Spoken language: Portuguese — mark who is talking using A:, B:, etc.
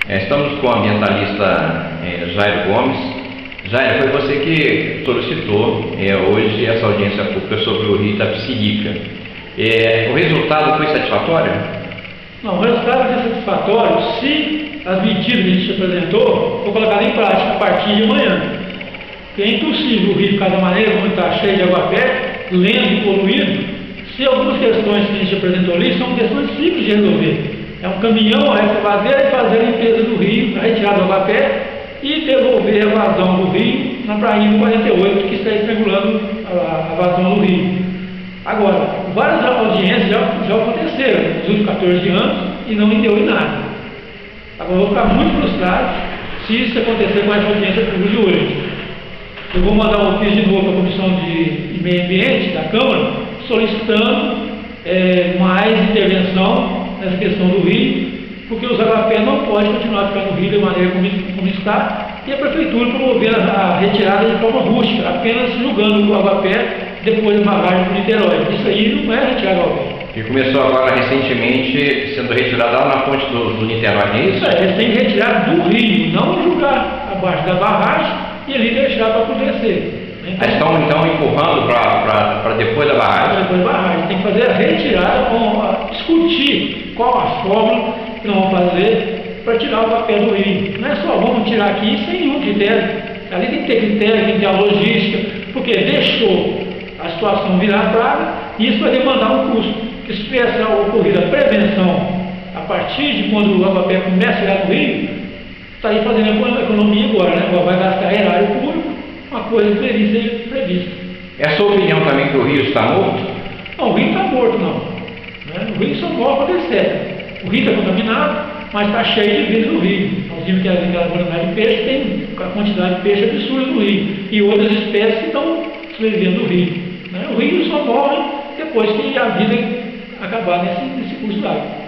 A: Estamos com o ambientalista Jairo Gomes. Jairo, foi você que solicitou hoje essa audiência pública sobre o rio Itapecerica. O resultado foi satisfatório?
B: Não, o resultado é satisfatório se as medidas que a gente apresentou for colocadas em prática a partir de amanhã. Porque é impossível o rio ficar da maneira como está cheio de água perto, lento e poluído, se algumas questões que a gente apresentou ali são questões simples de resolver. É um caminhão, a escavadeira e fazer a limpeza do rio, a retirada do água-pé e devolver a vazão do rio na praia 48, que está estrangulando a vazão do rio. Agora, várias audiências já aconteceram nos últimos 14 anos e não deu em nada. Agora, eu vou ficar muito frustrado se isso acontecer com essa audiência pública de hoje. Eu vou mandar um ofício de novo para a Comissão de Meio Ambiente da Câmara, solicitando mais intervenção nessa questão do rio, porque os aguapés não podem continuar ficando no rio da maneira como está, e a Prefeitura promover a retirada de forma rústica, apenas julgando o aguapé depois da barragem do Niterói. Isso aí não é retirada do aguapé.
A: E começou agora recentemente sendo retirada lá na ponte do Niterói, não é isso?
B: Eles têm que retirar do rio, não julgar abaixo da barragem e ali deixar para acontecer.
A: Estão então empurrando para depois da barragem?
B: Depois da barragem. Tem que fazer a retirada, discutir qual a fórmula que nós vamos fazer para tirar o papel do rio. Não é só vamos tirar aqui sem nenhum critério. Ali tem que ter critério, tem que ter a logística, porque deixou a situação virar praga e isso vai demandar um custo. Se tivesse ocorrido a prevenção a partir de quando o aguapé começa a chegar no rio, está aí fazendo a economia agora, né? Agora vai gastar erário público, uma coisa que deveria ser prevista.
A: É a sua opinião também que o rio está morto?
B: Não, o rio está morto, não. O rio só morre quando ele seca. O rio está contaminado, mas está cheio de vida no rio. Nós vimos que aquela quantidade de peixe tem a quantidade de peixe absurda no rio. E outras espécies que estão sobrevivendo no rio. O rio só morre depois que a vida acabar nesse curso d'água.